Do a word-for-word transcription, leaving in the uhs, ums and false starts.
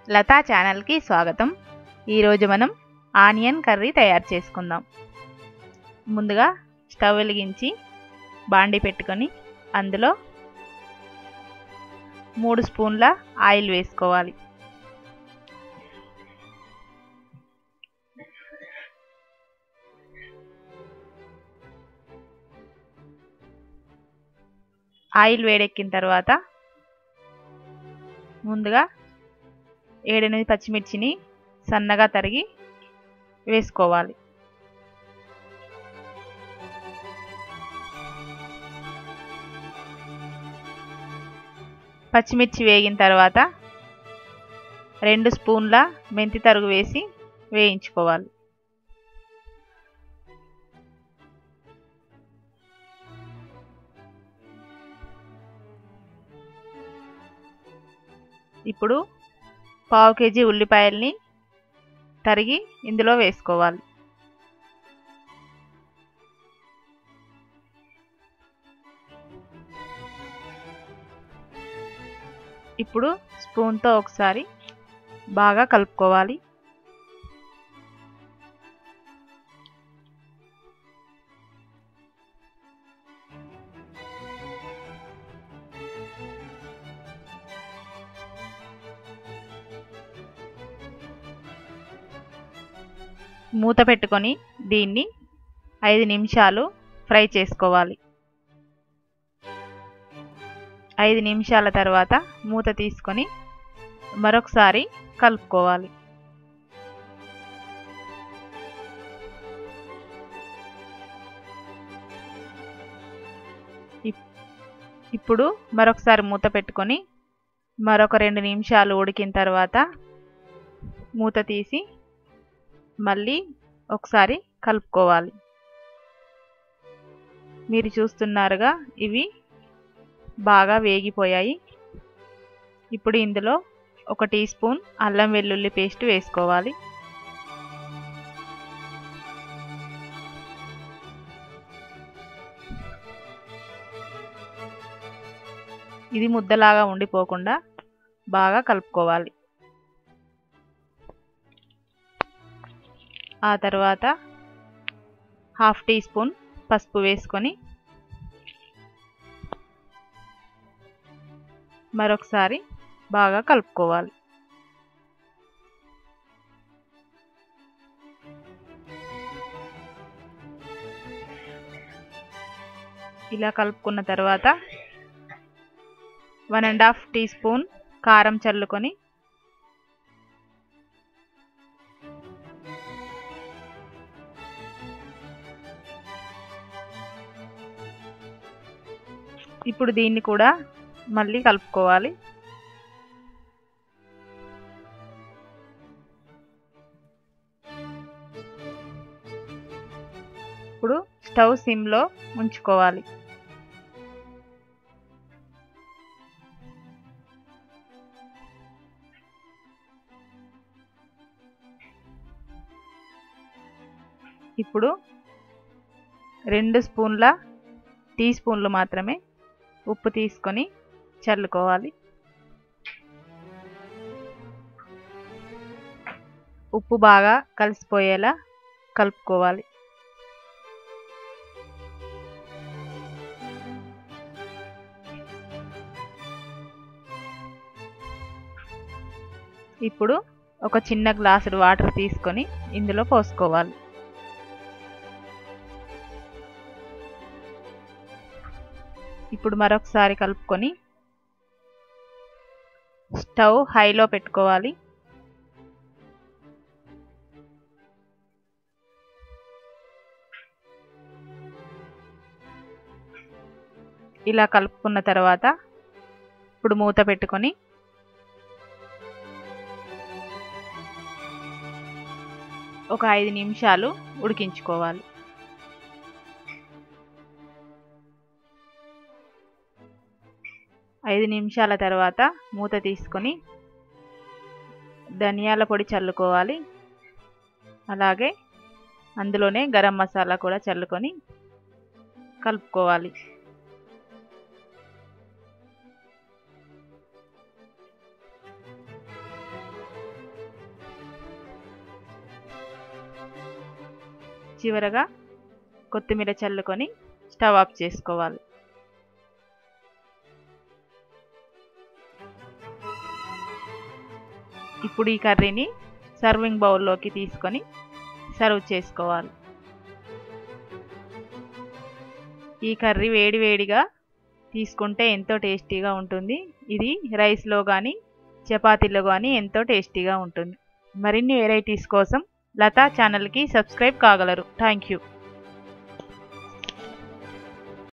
లతా ఛానల్కి స్వాగతం. ఈరోజు మనం ఆనియన్ కర్రీ తయారు చేసుకుందాం. ముందుగా స్టవ్ వెలిగించి బాండి పెట్టుకొని అందులో మూడు స్పూన్ల ఆయిల్ వేసుకోవాలి. ఆయిల్ వేడెక్కిన తర్వాత ముందుగా ఏడెనిమిది పచ్చిమిర్చిని సన్నగా తరిగి వేసుకోవాలి. పచ్చిమిర్చి వేగిన తర్వాత రెండు స్పూన్ల మెంతి తరుగు వేసి వేయించుకోవాలి. ఇప్పుడు పావు కేజీ ఉల్లిపాయల్ని తరిగి ఇందులో వేసుకోవాలి. ఇప్పుడు స్పూన్తో ఒకసారి బాగా కలుపుకోవాలి. మూత పెట్టుకొని దీన్ని ఐదు నిమిషాలు ఫ్రై చేసుకోవాలి. ఐదు నిమిషాల తర్వాత మూత తీసుకొని మరొకసారి కలుపుకోవాలి. ఇప్పుడు మరొకసారి మూత పెట్టుకొని మరొక రెండు నిమిషాలు ఉడికిన తర్వాత మూత తీసి మళ్ళీ ఒకసారి కలుపుకోవాలి. మీరు చూస్తున్నారుగా ఇవి బాగా వేగిపోయాయి. ఇప్పుడు ఇందులో ఒక టీ స్పూన్ అల్లం వెల్లుల్లి పేస్ట్ వేసుకోవాలి. ఇది ముద్దలాగా ఉండిపోకుండా బాగా కలుపుకోవాలి. ఆ తర్వాత హాఫ్ టీ స్పూన్ పసుపు వేసుకొని మరొకసారి బాగా కలుపుకోవాలి. ఇలా కలుపుకున్న తర్వాత one and half teaspoon కారం చల్లుకొని ఇప్పుడు దీన్ని కూడా మళ్ళీ కలుపుకోవాలి. ఇప్పుడు స్టవ్ సిమ్లో ఉంచుకోవాలి. ఇప్పుడు రెండు స్పూన్ల టీ స్పూన్లు మాత్రమే ఉప్పు తీసుకొని చల్లుకోవాలి. ఉప్పు బాగా కలిసిపోయేలా కలుపుకోవాలి. ఇప్పుడు ఒక చిన్న గ్లాసుడు వాటర్ తీసుకొని ఇందులో పోసుకోవాలి. ఇప్పుడు మరొకసారి కలుపుకొని స్టవ్ హైలో పెట్టుకోవాలి. ఇలా కలుపుకున్న తర్వాత ఇప్పుడు మూత పెట్టుకొని ఒక ఐదు నిమిషాలు ఉడికించుకోవాలి. ఐదు నిమిషాల తర్వాత మూత తీసుకొని ధనియాల పొడి చల్లుకోవాలి. అలాగే అందులోనే గరం మసాలా కూడా చల్లుకొని కలుపుకోవాలి. చివరగా కొత్తిమీర చల్లుకొని స్టవ్ ఆఫ్ చేసుకోవాలి. ఇప్పుడు ఈ కర్రీని సర్వింగ్ బౌల్లోకి తీసుకొని సర్వ్ చేసుకోవాలి. ఈ కర్రీ వేడి వేడిగా తీసుకుంటే ఎంతో టేస్టీగా ఉంటుంది. ఇది రైస్లో కానీ చపాతీలో కానీ ఎంతో టేస్టీగా ఉంటుంది. మరిన్ని వెరైటీస్ కోసం లతా ఛానల్కి సబ్స్క్రైబ్ కాగలరు. Thank you.